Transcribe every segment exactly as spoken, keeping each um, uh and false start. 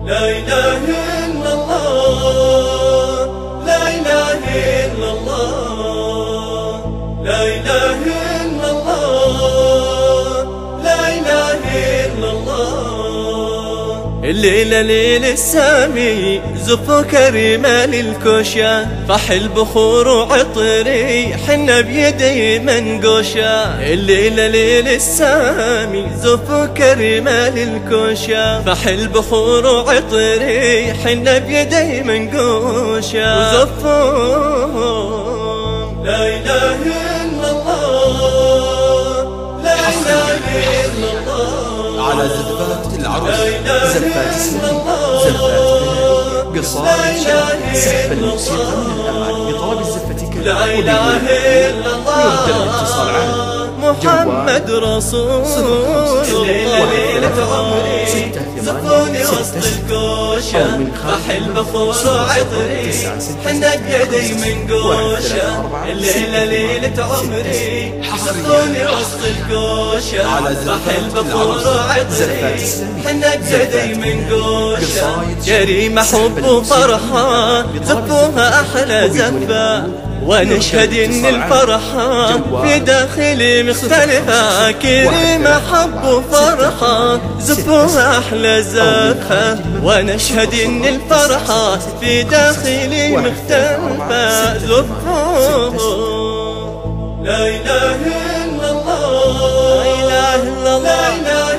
لا إله إلا الله، لا إله إلا الله، لا إله إلا الله، لا إله إلا الله. الليلة ليل السامي زفو كريمة للكوشة، فح البخور وعطري حنا بيدي منقوشة. الليلة ليل السامي زفو كريمة للكوشة، فح البخور وعطري حنا بيدي منقوشة. وزفو لا إله إلا الله، لا إله إلا الله، على زفات العروس، زفات السنين، زفات قصائد شعر، سحب الموسيقى من الأمان بطلب الزفة كذا. لا إله إلا الله، يرد الاتصال على محمد رسول الله. ليلة عمري زفوني وسط الكوشة، فح البخور وعطري حنا بيدي منقوشة. الليلة ليلة عمري زفوني وسط الكوشة، فح البخور وعطري حنا بيدي منقوشة. جريمة حب وفرحة زفوها أحلى زفة، ونشهد ان الفرحة في داخلي مختلفة. كريمة حب وفرحة زفوها احلى زفة، ونشهد ان الفرحة في داخلي مختلفة. زفوها لا إله إلا الله، لا إله إلا الله،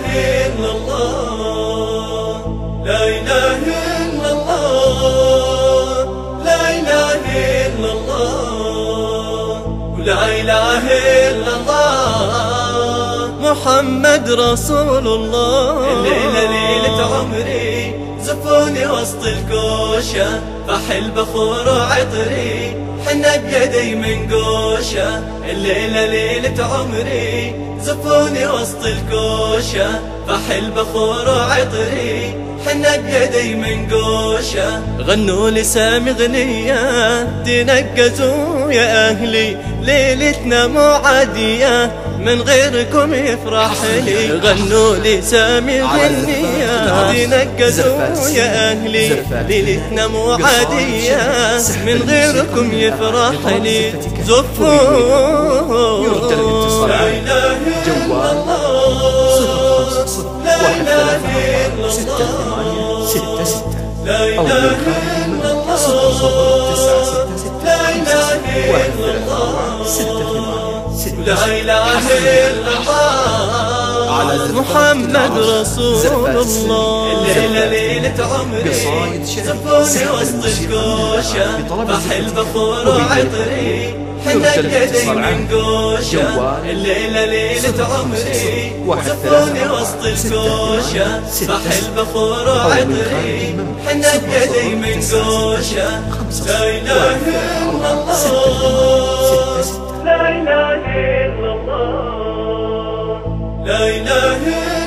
لا إله إلا الله، لا إله إلا الله، لا إله إلا الله، محمد رسول الله. الليلة ليلة عمري زفوني وسط الكوشة، فح البخور وعطري حنا بيدي منقوشة. الليلة ليلة عمري زفوني وسط الكوشة، فح البخور وعطري حنا بيدي منقوشة. غنوا لسامي غنية تنقزوا يا أهلي، ليلتنا مو عادية من غيركم يفرح لي. غنوا لسامي غنية تنقزوا يا أهلي، ليلتنا مو عادية من غيركم يفرح لي. زفوا يرد الاتصال على جوال لا إله إلا ستة ثمانية ستة ستة، لا أو إله إلا الله، صفر صفر تسعة ستة ستة، لا إله واحد إلا ثلاثة الله، أربعة ستة ثمانية ستة، لا إله إلا الله، محمد رسول الله. الليلة ليلة عمري زفوني وسط الكوشة، فح البخور وعطري حنا بيدي منقوشة. الليلة ليلة عمري زفوني وسط الكوشة، فح البخور وعطري حنا بيدي منقوشة. لا إله إلا الله، لا إله إلا الله، لا إله إلا الله.